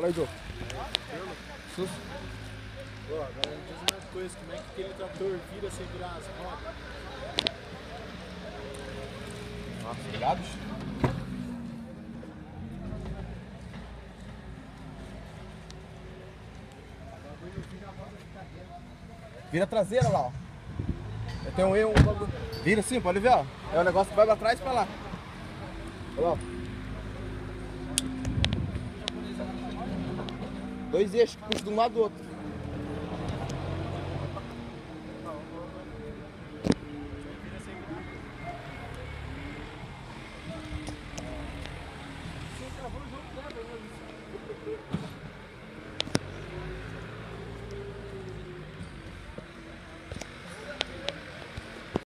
Fala aí, Joe. Sus. Pô, agora me diz uma coisa, como é que aquele trator vira sem virar as rodas? Nossa, ligados? Vira a traseira lá, ó. Eu tenho um erro. Vira sim, pode ver, ó. É o negócio que vai pra trás e pra lá. Olha lá, ó. 2 eixos que puxam de um lado do outro.